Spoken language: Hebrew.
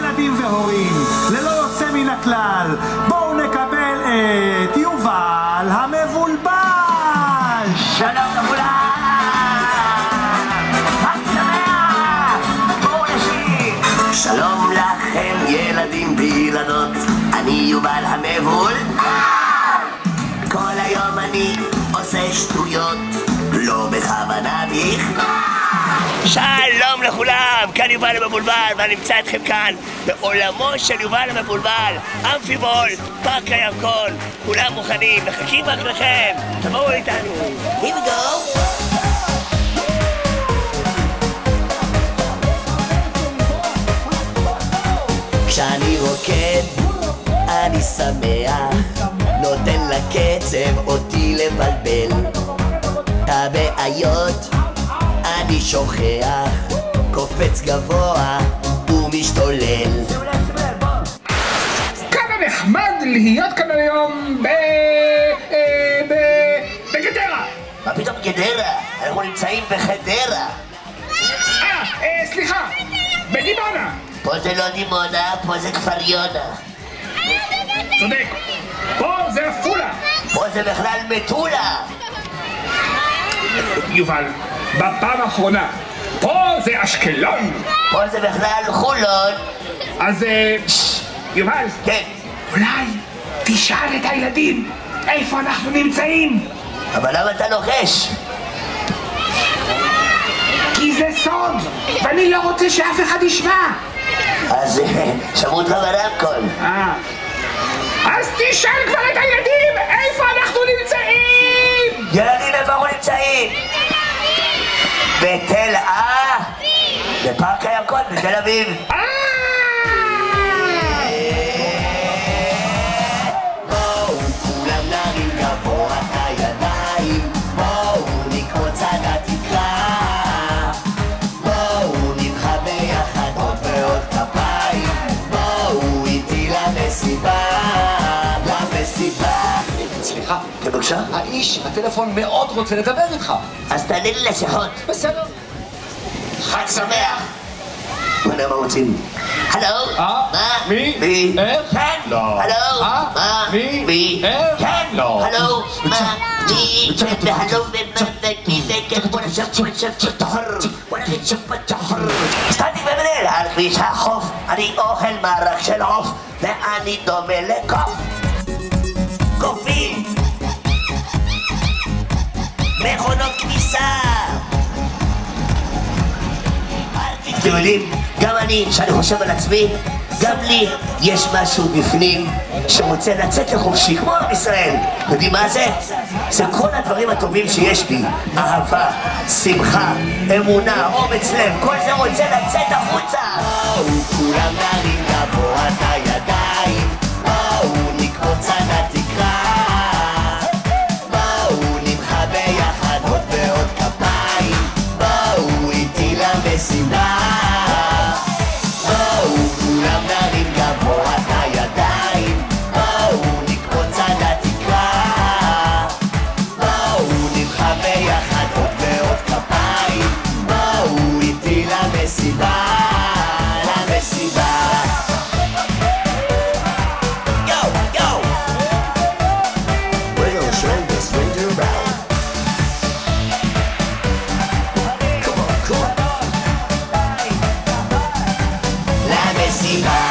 ילדים והורים, ללא יוצא מן הכלל, בואו נקבל את יובל המבולבל. שלום לכולם! חג שמח! בואו נשיר! שלום לכם ילדים וילדות, אני יובל המבולבל. כל היום אני עושה שטויות, לא בכוונה בכלל. שלום לכולם, כאן יובל המבולבל, ואני נמצא אתכם כאן בעולמו של יובל המבולבל, אמפיבול, פארק הירקון. כולם מוכנים, מחכים רק לכם, תבואו איתנו. Here we go. כשאני רוקד אני שמח, נותן לקצב אותי לבלבל את הבעיות, אני שוכח, קופץ גבוה ומשתולל. כמה נחמד להיות כאן היום בגדרה. מה פתאום גדרה? אנחנו נמצאים בחדרה. סליחה, בדימונה. פה זה לא דימונה, פה זה כפר יונה. צודק, פה זה עפולה. פה זה בכלל מטולה. יובל, בפעם האחרונה, פה זה אשקלון. פה זה בכלל חולון. אז יובל, כן. אולי תשאל את הילדים איפה אנחנו נמצאים. אבל למה אתה לוחש? כי זה סוד, ואני לא רוצה שאף אחד ישמע. אז שמעו אותך ברמקול. אז תשאל כבר את הילדים איפה אנחנו נמצאים. ילדים, איפה אנחנו נמצאים? בתל בפארק הירקון בתל אביב. בואו כולם נרים גבוה את הידיים, בואו נקרוץ עד התקרה, בואו נמחא ביחד עוד ועוד כפיים, בואו איתי למסיבה. סליחה, בבקשה? האיש בטלפון מאוד רוצה לדבר איתך. אז תענה לי לשיחות. בסדר. חג שמח! בוא נראה מה רוצים. הלו? מה? מי? מי? איך? כן? לא. הלו? מה? מי? מי? איך? כן? לא. הלו? מה? מי? והלו בוא נשב תחר. סטנדי במנהל על כביש החוף, אני אוכל מרק של עוף ואני דומה לקוף. קופים, מכונות כניסה. אתם יודעים, גם אני, שאני חושב על עצמי, גם לי יש משהו בפנים שרוצה לצאת לחופשי, כמו עם ישראל. יודעים מה זה? זה כל הדברים הטובים שיש בי. אהבה, שמחה, אמונה, אומץ לב, כל זה רוצה לצאת החוצה. בואו כולם נרים גבוה את הידיים, בואו נקרוץ עד התקרה, בואו נמחא ביחד עוד ועוד כפיים, בואו איתי למסיבה. בואו כולם נרים גבוה את הידיים, בואו נקרוץ עד התקרה, בואו נמחא ביחד עוד ועוד כפיים, בואו איתי למסיבה. למסיבה